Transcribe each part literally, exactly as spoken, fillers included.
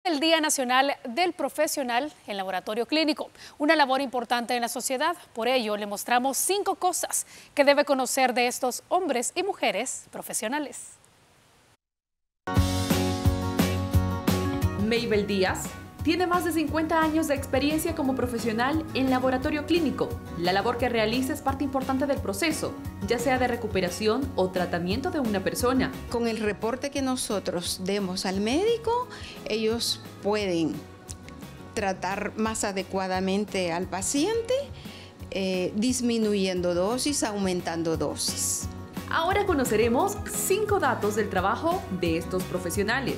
el Día Nacional del Profesional en Laboratorio Clínico, una labor importante en la sociedad. Por ello, le mostramos cinco cosas que debe conocer de estos hombres y mujeres profesionales. Maybel Díaz tiene más de cincuenta años de experiencia como profesional en laboratorio clínico. La labor que realiza es parte importante del proceso, ya sea de recuperación o tratamiento de una persona. Con el reporte que nosotros demos al médico, ellos pueden tratar más adecuadamente al paciente, eh, disminuyendo dosis, aumentando dosis. Ahora conoceremos cinco datos del trabajo de estos profesionales.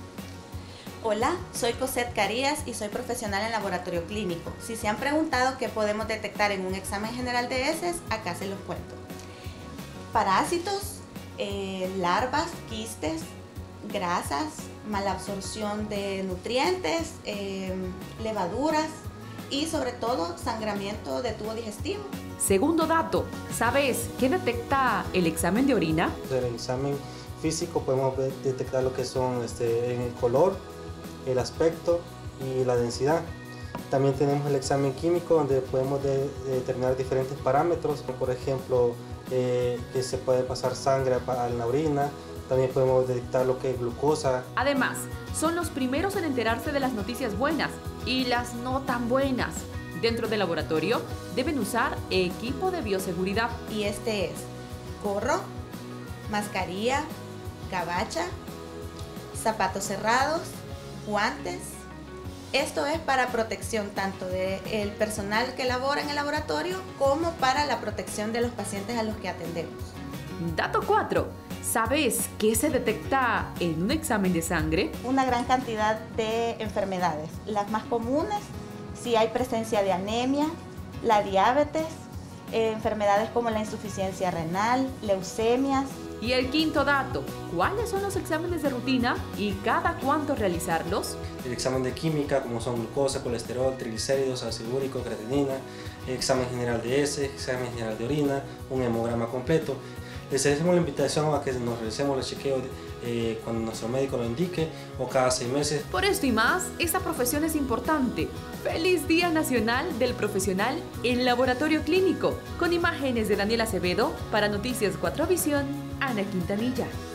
Hola, soy Cosette Carías y soy profesional en laboratorio clínico. Si se han preguntado qué podemos detectar en un examen general de heces, acá se los cuento. Parásitos, eh, larvas, quistes, grasas, mala absorción de nutrientes, eh, levaduras y sobre todo sangramiento de tubo digestivo. Segundo dato, ¿sabes qué detecta el examen de orina? En el examen físico podemos detectar lo que son este, en el color, el aspecto y la densidad. También tenemos el examen químico donde podemos de, de determinar diferentes parámetros, como por ejemplo eh, que se puede pasar sangre a la orina. También podemos detectar lo que es glucosa. Además, son los primeros en enterarse de las noticias buenas y las no tan buenas. Dentro del laboratorio deben usar equipo de bioseguridad. Y este es gorro, mascarilla, gabacha, zapatos cerrados, guantes. Esto es para protección tanto del personal que labora en el laboratorio como para la protección de los pacientes a los que atendemos. Dato cuatro. ¿Sabes qué se detecta en un examen de sangre? Una gran cantidad de enfermedades. Las más comunes, si hay presencia de anemia, la diabetes, eh, enfermedades como la insuficiencia renal, leucemias. Y el quinto dato, ¿cuáles son los exámenes de rutina y cada cuánto realizarlos? El examen de química, como son glucosa, colesterol, triglicéridos, ácido úrico, creatinina, el examen general de heces, examen general de orina, un hemograma completo. Les hacemos la invitación a que nos realicemos el chequeo eh, cuando nuestro médico lo indique o cada seis meses. Por esto y más, esta profesión es importante. ¡Feliz Día Nacional del Profesional en Laboratorio Clínico! Con imágenes de Daniel Acevedo, para Noticias cuatro Visión, Ana Quintanilla.